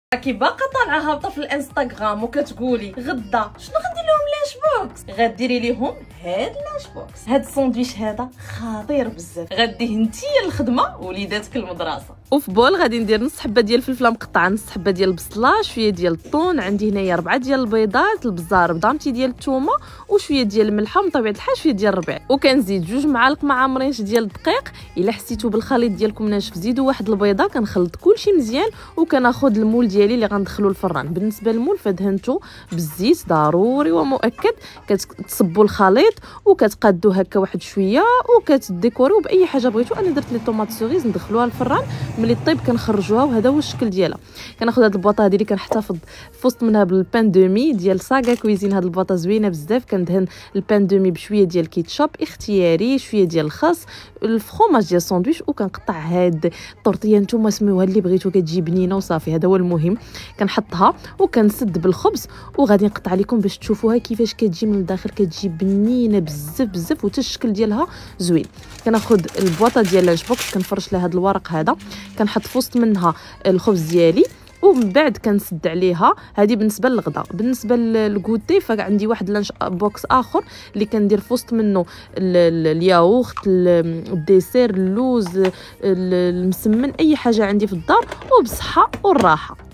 راكي باقا طالعه هابطه في الانستغرام وكتقولي غدا شنو غندير لهم لانش بوكس؟ غديري ليهم هاد لانش بوكس. هاد الساندويتش هذا خطير بزاف، غديه نتيا للخدمه وليداتك المدرسه. وفي بول غادي ندير نص حبه ديال الفلفله مقطعه، نص حبه ديال البصله، شويه ديال الطون، عندي هنايا 4 ديال البيضات، البزار بضامتي ديال الثومه وشويه ديال الملحه ومن طبيعه الحال شويه ديال الربيع، وكنزيد 2 معالق معمرينش ديال الدقيق. الا حسيتو بالخليط ديالكم ناشف زيدوا واحد البيضه. كنخلط كلشي مزيان وكناخذ المول ديالي اللي غندخلو الفران. بالنسبه للمول فدهنتو بالزيت ضروري ومؤكد. كتصبوا الخليط وكتقادوه هكا واحد شويه وكتديكوريو باي حاجه بغيتو. انا درت لي طوماط سوريز ندخلوها الفران، ملي طيب كنخرجوها وهذا هو الشكل ديالها. كناخذ هاد البواطه هذه اللي كنحتفظ في وسط منها بالبان دومي ديال ساغا كويزين. هاد البواطه زوينه بزاف. كندهن البان دومي بشويه ديال الكيتشوب اختياري، شويه ديال الخس، الفرomاج ديال الساندويتش، وكنقطع هاد الطورطيه نتوما سميوها اللي بغيتو كتجي بنينه وصافي. هذا هو المهم. كنحطها وكنسد بالخبز وغادي نقطع لكم باش تشوفوها كيفاش كتجي من الداخل. كتجي بنينه بزاف بزاف وحتى الشكل ديالها زوين. كناخذ البواطه ديال لانش بوكس كنفرش لها هذا الورق هذا، كنحط في وسط منها الخبز ديالي ومن بعد كنسد عليها. هذه بالنسبه للغدا. بالنسبه للكوتي فعندي واحد لانش بوكس اخر اللي كندير في وسط منه الياغورت، الديسير، اللوز، المسمن، اي حاجه عندي في الدار وبصحه والراحه.